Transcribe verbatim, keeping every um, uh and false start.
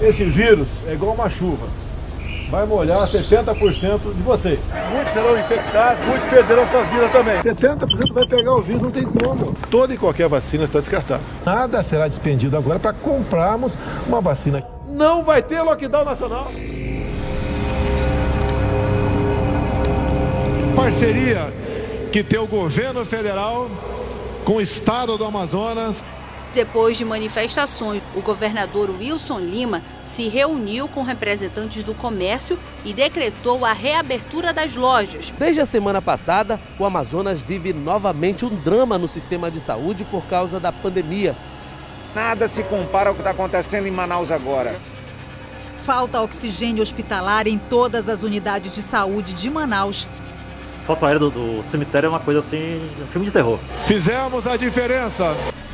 Esse vírus é igual uma chuva. Vai molhar setenta por cento de vocês. Muitos serão infectados, muitos perderão suas vidas também. setenta por cento vai pegar o vírus, não tem como. Toda e qualquer vacina está descartada. Nada será despendido agora para comprarmos uma vacina. Não vai ter lockdown nacional. Parceria que tem o governo federal com o estado do Amazonas. Depois de manifestações, o governador Wilson Lima se reuniu com representantes do comércio e decretou a reabertura das lojas. Desde a semana passada, o Amazonas vive novamente um drama no sistema de saúde por causa da pandemia. Nada se compara ao que está acontecendo em Manaus agora. Falta oxigênio hospitalar em todas as unidades de saúde de Manaus. A foto aérea do, do cemitério é uma coisa assim, um filme de terror. Fizemos a diferença.